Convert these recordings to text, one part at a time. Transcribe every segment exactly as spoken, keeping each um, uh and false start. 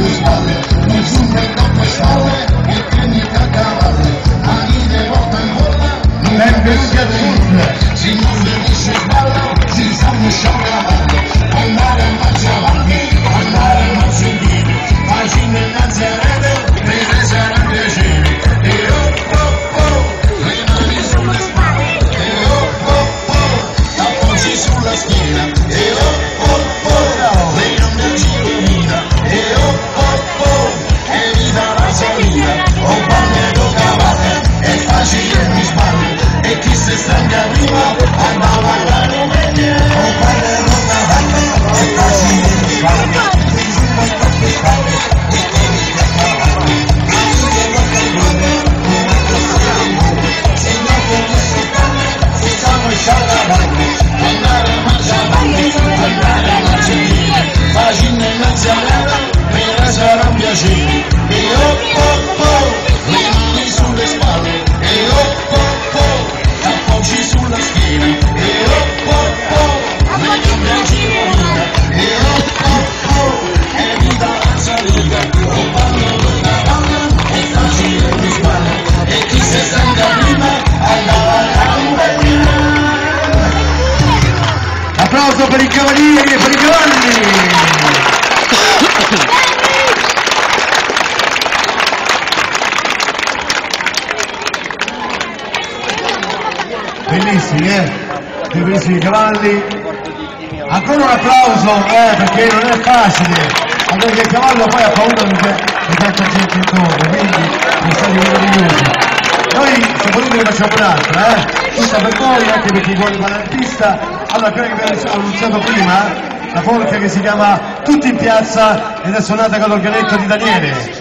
le spalle, nessun tocco spalle e tenete a cavallo, a dire volta in volta, benvenuti al sud, si non finisce sballo, si stanno sciogavando, andare a marcia avanti, andare a marcia indietro, facendo innanzi a rete, per me sarà un piacere, e oh oh oh, le mani sulle spalle, e oh oh oh, appoggi sulla schiena, e oh oh oh, le gambe girino, e oh oh oh, evita la salita, o ballo cavallo, è facile mi sbaglio, e chi si stanca prima, andava alla Romagna, o ballo cavallo, è facile mi sbaglio, e poi tocco spalle, e tieni a cavallo, e ti volta in volta, una cosa di nuovo, se non finisce spalle, si stanno sciogavando, andare a marcia avanti, andare a marcia indietro, facendo innanzi a leva, per me sarà un piacere, e oh oh oh, le mani sulle spalle, e oh oh oh, appoggi sulla schiena, e oh oh oh, le gambe girino, e oh oh oh, evita la salita, o ballo del cavallo, è facile mi sbaglio, e chi si stanca prima, andava alla Romagna. Applauso per i cavalieri e per i cavalli! Bellissimi, eh? Bellissimi cavalli. Ancora un applauso, eh, perché non è facile. Ma perché il cavallo poi ha paura di, di tanta gente intorno, quindi sono stati meravigliosi. Noi se volete ne facciamo un'altra, eh? Tutta per voi, anche per chi vuole fare l'artista. Allora, quella che vi ho annunciato prima, la polka che si chiama Tutti in piazza ed è suonata con l'organetto di Daniele.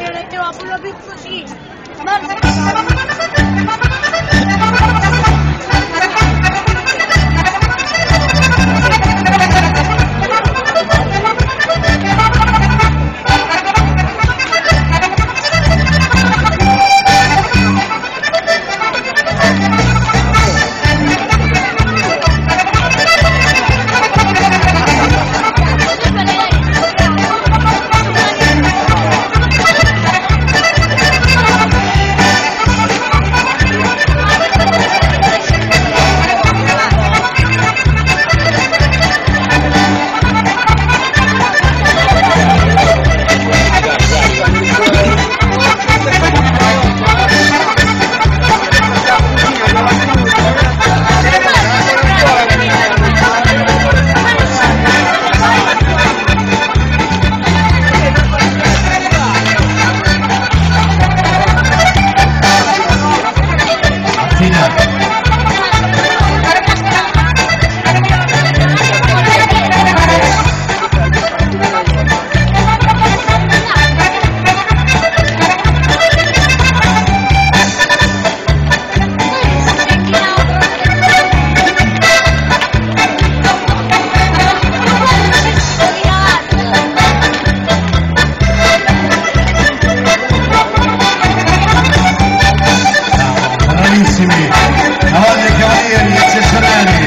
Cavalli e cavalieri eccezionali,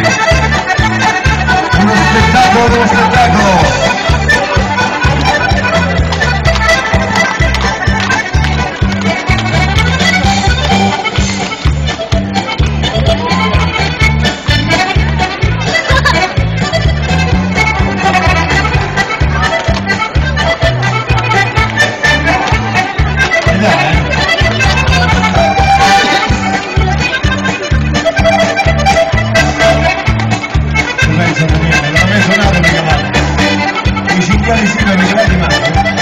uno spettacolo, uno spettacolo. Non ho mai suonato i cavalli, i cinghiali sì, ma i cavalli mai.